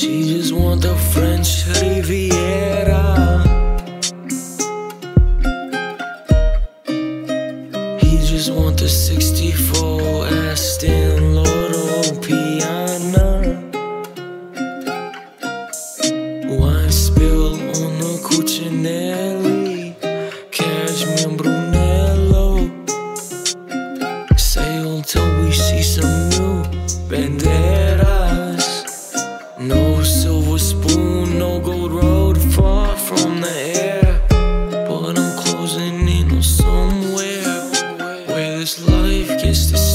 She just want the French Riviera. He just want the 64 Aston Loro Piana. Wine spill on the Cucinelli, Cashmere Brunello. Sail till we see some new banderas. No silver spoon, no gold road, far from the air. But I'm closing in on somewhere where this life gets to